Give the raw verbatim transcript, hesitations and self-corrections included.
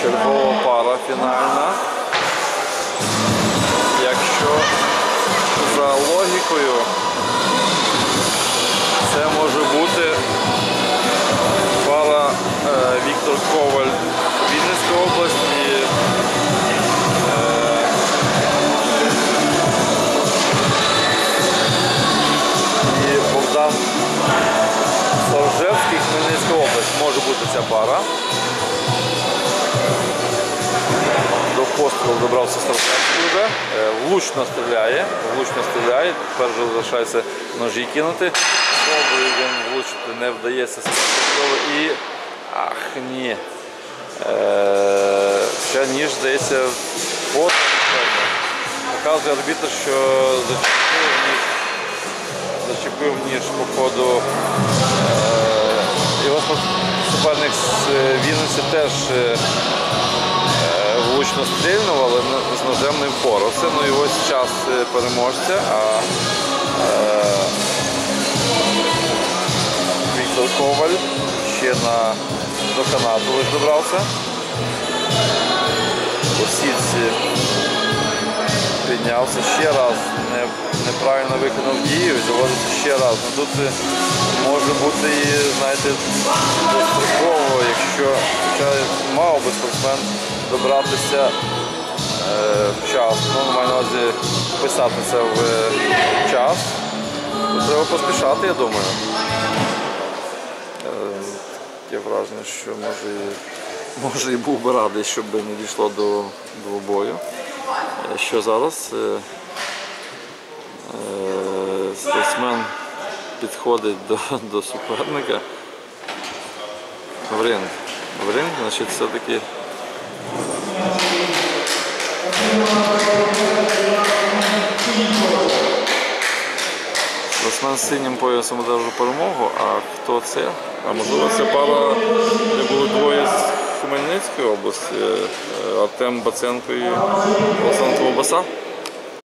Чергова пара фінальна. Якщо за логікою це може бути пара е, Віктор Коваль, Вінницька область і, е, і Богдан Саржевський, Хмельницька область. Може бути ця пара. До пострілу добрався Саржевський вже. Влучно стріляє, влучно стріляє. Тепер вже залишається ножі кинути. Пробує він влучити, не вдається. І... Ах, ні. Е... Ще ніж, здається, от. Показує арбітр, що зачепив ніж, зачепив ніж по ходу. Е... Його суперник з Вінниці теж влучно стрільнув, але з ножем не впорався. Ну і ось час переможця, а е, Віктор Коваль ще на, до канату лише добрався. По сітці піднявся ще раз, не, неправильно виконав дію, заводиться ще раз. Ну, тут може бути і, знаєте, достроково, якщо мав би спортсмен добратися е, в час, ну, маю на увазі вписатися в е, час, то треба поспішати, я думаю. Е, таке враження, що може і, може і був би радий, щоб не дійшло до двобою. Е, що зараз е, е, спортсмен підходить до, до суперника в ринг. В ринг, значить, все-таки спортсмен з синім поясом одержав перемогу, а хто це? А можливо це пара, де були двоє з Хмельницької області, Артем Баценко і Олександр Ковбаса?